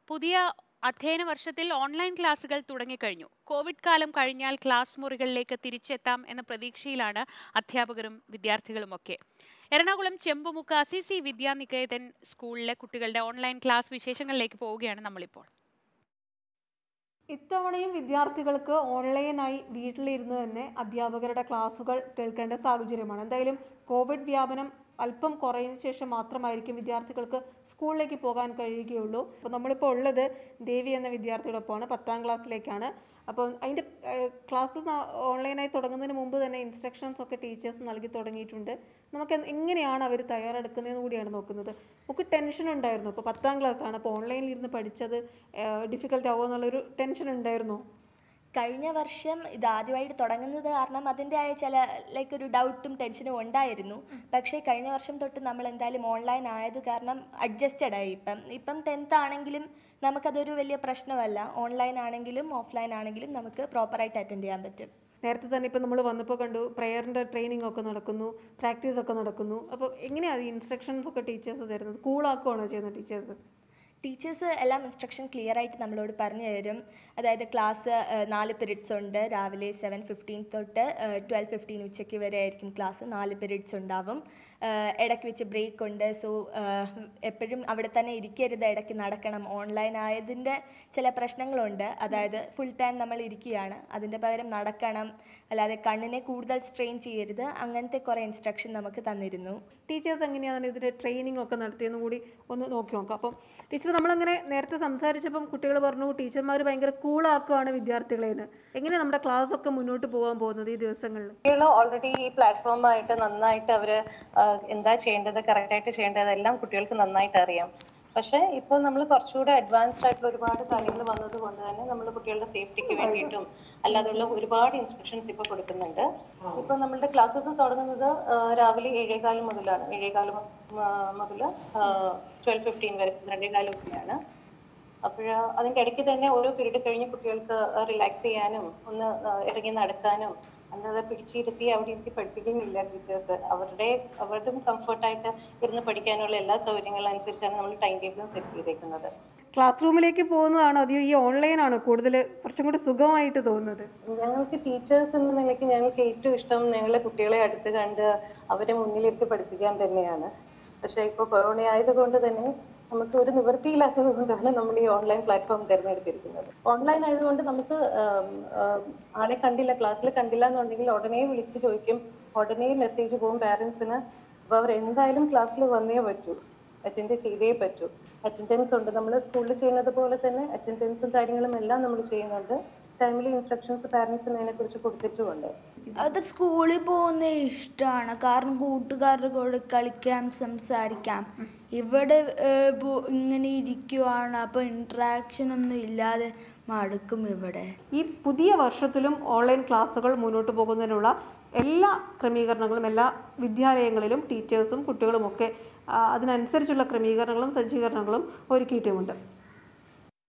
പുതിയ അധ്യയന വർഷത്തിൽ ഓൺലൈൻ ക്ലാസുകൾ തുടങ്ങിക്കഴിഞ്ഞു. കോവിഡ് കാലം കഴിഞ്ഞാൽ ക്ലാസ് മുറികളിലേക്ക് തിരിച്ചെത്താം എന്ന പ്രതീക്ഷയിലാണ് അധ്യാപകരും വിദ്യാർത്ഥികളുമൊക്കെ. എറണാകുളം ചെമ്പുമുക്ക് അസിസി വിദ്യാനികേതൻ സ്കൂളിലെ കുട്ടികളുടെ ഓൺലൈൻ ക്ലാസ് വിശേഷങ്ങളിലേക്ക് പോവുകയാണ് നമ്മളിപ്പോൾ. ഇത്തവണയും വിദ്യാർത്ഥികൾക്ക് ഓൺലൈനായി വീട്ടിലിരുന്ന് തന്നെ അധ്യാപകരുടെ ക്ലാസുകൾ കേൾക്കേണ്ട സാഹചര്യമാണ്. എന്തായാലും കോവിഡ് വ്യാപനം അല്പം കുറയുന്ന ശേഷം മാത്രമായിരിക്കും വിദ്യാർത്ഥികൾക്ക് സ്കൂളിലേക്ക് പോകാൻ കഴിയുകയുള്ളൂ. അപ്പോൾ നമ്മളിപ്പോൾ ഉള്ളത് ദേവി എന്ന വിദ്യാർത്ഥിയോടൊപ്പമാണ്. 10ാം ക്ലാസ്സിലേക്കാണ്. അപ്പോൾ അതിൻ്റെ ക്ലാസ് ഓൺലൈനായി തുടങ്ങുന്നതിന് മുമ്പ് തന്നെ ഇൻസ്ട്രക്ഷൻസ് ഒക്കെ ടീച്ചേഴ്സ് നൽകി തുടങ്ങിയിട്ടുണ്ട്. നമുക്ക് എങ്ങനെയാണ് അവർ തയ്യാറെടുക്കുന്നതെന്ന് കൂടിയാണ് നോക്കുന്നത്. നമുക്ക് ടെൻഷൻ ഉണ്ടായിരുന്നു. ഇപ്പോൾ 10ാം ക്ലാസ്സാണ്, അപ്പോൾ ഓൺലൈനിൽ ഇരുന്ന് പഠിച്ചത് ഡിഫിക്കൽട്ട് ആവുമോ എന്നുള്ളൊരു ടെൻഷൻ ഉണ്ടായിരുന്നു. കഴിഞ്ഞ വർഷം ഇത് ആദ്യമായിട്ട് തുടങ്ങുന്നത് കാരണം അതിൻ്റെതായ ചില ഒരു ഡൗട്ടും ടെൻഷനും ഉണ്ടായിരുന്നു. പക്ഷേ കഴിഞ്ഞ വർഷം തൊട്ട് നമ്മൾ എന്തായാലും ഓൺലൈൻ ആയത് കാരണം അഡ്ജസ്റ്റഡ് ആയി. ഇപ്പം 10th ആണെങ്കിലും നമുക്കതൊരു വലിയ പ്രശ്നമല്ല. ഓൺലൈൻ ആണെങ്കിലും ഓഫ്ലൈൻ ആണെങ്കിലും നമുക്ക് പ്രോപ്പറായിട്ട് അറ്റൻഡ് ചെയ്യാൻ പറ്റും. നേരത്തെ തന്നെ ഇപ്പം നമ്മൾ വന്നപ്പോൾ കണ്ടു പ്രെയറിൻ്റെ ട്രെയിനിങ് ഒക്കെ നടക്കുന്നു, പ്രാക്ടീസ് ഒക്കെ നടക്കുന്നു. അപ്പോൾ എങ്ങനെയാണ് ഈ ഇൻസ്ട്രക്ഷൻസ് ഒക്കെ ടീച്ചേഴ്സ് തരുന്നത്? കൂളാക്കുകയാണോ ചെയ്യുന്നത് ടീച്ചേഴ്സ്? ടീച്ചേഴ്സ് എല്ലാം ഇൻസ്ട്രക്ഷൻ ക്ലിയർ ആയിട്ട് നമ്മളോട് പറഞ്ഞു തരും. അതായത് ക്ലാസ് 4 പീരീഡ്സ് ഉണ്ട്. രാവിലെ 7:15 തൊട്ട് 12:15 ഉച്ചയ്ക്ക് വരെ ആയിരിക്കും ക്ലാസ്. 4 പീരീഡ്സ് ഉണ്ടാവും. ഇടയ്ക്ക് വെച്ച് ബ്രേക്ക് ഉണ്ട്. സോ എപ്പോഴും അവിടെ തന്നെ ഇരിക്കരുത്, ഇടയ്ക്ക് നടക്കണം. ഓൺലൈൻ ആയതിൻ്റെ ചില പ്രശ്നങ്ങളുണ്ട്. അതായത് ഫുൾ ടൈം നമ്മൾ ഇരിക്കുകയാണ്, അതിൻ്റെ പകരം നടക്കണം. അല്ലാതെ കണ്ണിനെ കൂടുതൽ സ്ട്രെയിൻ ചെയ്യരുത്. അങ്ങനത്തെ കുറേ ഇൻസ്ട്രക്ഷൻ നമുക്ക് തന്നിരുന്നു. ടീച്ചേഴ്സ് എങ്ങനെയാണ് ഇതിൻ്റെ ട്രെയിനിങ് ഒക്കെ നടത്തിയെന്ന് കൂടി ഒന്ന് നോക്കി നോക്കാം. അപ്പം ടീച്ചർ, നമ്മളങ്ങനെ നേരത്തെ സംസാരിച്ചപ്പം കുട്ടികൾ പറഞ്ഞു ടീച്ചർമാർ ഭയങ്കര കൂളാക്കുകയാണ് വിദ്യാർത്ഥികളെന്ന്. എങ്ങനെ നമ്മുടെ ക്ലാസ് ഒക്കെ മുന്നോട്ട് പോകാൻ പോകുന്നത് ഈ ദിവസങ്ങളിൽ? കുട്ടികൾ ഓൾറെഡി ഈ പ്ലാറ്റ്ഫോമായിട്ട് നന്നായിട്ട് അവർ എന്താ ചെയ്യേണ്ടത്, കറക്റ്റായിട്ട് ചെയ്യേണ്ടത് എല്ലാം കുട്ടികൾക്ക് നന്നായിട്ട് അറിയാം. പക്ഷേ ഇപ്പോൾ നമ്മൾ കുറച്ചുകൂടെ അഡ്വാൻസ്ഡ് ആയിട്ടുള്ള ഒരുപാട് കാര്യങ്ങൾ വന്നത് കൊണ്ട് തന്നെ നമ്മൾ കുട്ടികളുടെ സേഫ്റ്റിക്ക് വേണ്ടിയിട്ടും അല്ലാതെയുള്ള ഒരുപാട് ഇൻസ്ട്രക്ഷൻസ് ഇപ്പോൾ കൊടുക്കുന്നുണ്ട്. ഇപ്പോൾ നമ്മളുടെ ക്ലാസ്സസ് തുടങ്ങുന്നത് രാവിലെ 7:15 മുതലാണ്. 7:15 മുതൽ 12:15 വരെ, 2:15 വരെയാണ്. അപ്പോൾ അതിൻ്റെ ഇടയ്ക്ക് തന്നെ ഓരോ പീരീഡ് കഴിഞ്ഞ് കുട്ടികൾക്ക് റിലാക്സ് ചെയ്യാനും ഒന്ന് ഇറങ്ങി നടക്കാനും, അല്ലാതെ പിടിച്ചിരുത്തി അവിടെ ഇരുത്തി പഠിപ്പിക്കുന്നില്ല ടീച്ചേഴ്സ്. അവരുടെ കംഫർട്ടായിട്ട് ഇരുന്ന് പഠിക്കാനുള്ള എല്ലാ സൗകര്യങ്ങളും അനുസരിച്ചാണ് നമ്മൾ ടൈം ടേബിളും സെറ്റ് ചെയ്തേക്കുന്നത്. ക്ലാസ് റൂമിലേക്ക് പോകുന്നതാണോ അതെയോ ഈ ഓൺലൈനാണോ കൂടുതൽ കുറച്ചും കൂടി സുഖമായിട്ട് തോന്നുന്നത്? ഞങ്ങൾക്ക് ടീച്ചേഴ്സ് എന്ന നിലയ്ക്ക് ഞങ്ങൾക്ക് ഏറ്റവും ഇഷ്ടം ഞങ്ങളുടെ കുട്ടികളെ അടുത്ത് കണ്ട് അവരെ മുന്നിലിരുത്തി പഠിപ്പിക്കാൻ തന്നെയാണ്. പക്ഷേ ഇപ്പോൾ കൊറോണ ആയതുകൊണ്ട് തന്നെ നമുക്ക് ഒരു നിവൃത്തിയില്ലാത്തത് കൊണ്ടാണ് നമ്മൾ ഈ ഓൺലൈൻ പ്ലാറ്റ്ഫോം തിരഞ്ഞെടുത്തിരിക്കുന്നത്. ഓൺലൈൻ ആയതുകൊണ്ട് നമുക്ക് ആളെ കണ്ടില്ല, ക്ലാസ്സിൽ കണ്ടില്ല എന്നുണ്ടെങ്കിൽ ഉടനെ വിളിച്ച് ചോദിക്കും, ഉടനെ മെസ്സേജ് പോകും പാരൻസിന്. അപ്പോൾ അവർ എന്തായാലും ക്ലാസ്സിൽ വന്നേ പറ്റൂ, അറ്റൻഡ് ചെയ്തേ പറ്റൂ. അറ്റൻഡൻസ് ഉണ്ട്. നമ്മൾ സ്കൂളിൽ ചെയ്യുന്നത് പോലെ തന്നെ അറ്റൻഡൻസും കാര്യങ്ങളും എല്ലാം നമ്മൾ ചെയ്യുന്നുണ്ട്. ടൈമിലി ഇൻസ്ട്രക്ഷൻസ് പാരൻസിന് അതിനെക്കുറിച്ച് കൊടുത്തിട്ടുമുണ്ട്. അത് സ്കൂളിൽ പോകുന്നത് ഇഷ്ടമാണ്, കാരണം കൂട്ടുകാരുടെ കൂടെ കളിക്കാം, സംസാരിക്കാം. ഇവിടെ ഇങ്ങനെ ഇരിക്കുവാണ്, അപ്പോൾ ഇൻട്രാക്ഷൻ ഒന്നും ഇല്ലാതെ മടുക്കും ഇവിടെ. ഈ പുതിയ വർഷത്തിലും ഓൺലൈൻ ക്ലാസ്സുകൾ മുന്നോട്ട് പോകുന്നതിനുള്ള എല്ലാ ക്രമീകരണങ്ങളും എല്ലാ വിദ്യാലയങ്ങളിലും ടീച്ചേഴ്സും കുട്ടികളുമൊക്കെ അതിനനുസരിച്ചുള്ള ക്രമീകരണങ്ങളും സജ്ജീകരണങ്ങളും ഒരുക്കിയിട്ടുമുണ്ട്.